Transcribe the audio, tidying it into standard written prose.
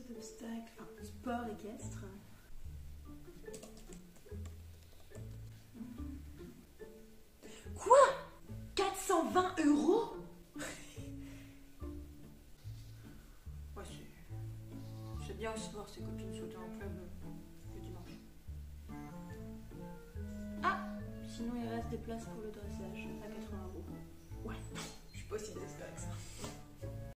saut d'obstacle, enfin, sport équestre. Quoi? 420 €? Ouais, c'est bien aussi de voir ses copines sauter en club le dimanche. Ah, sinon il reste des places pour le dressage à 80 €. Ouais, je suis pas si désespérée que ça.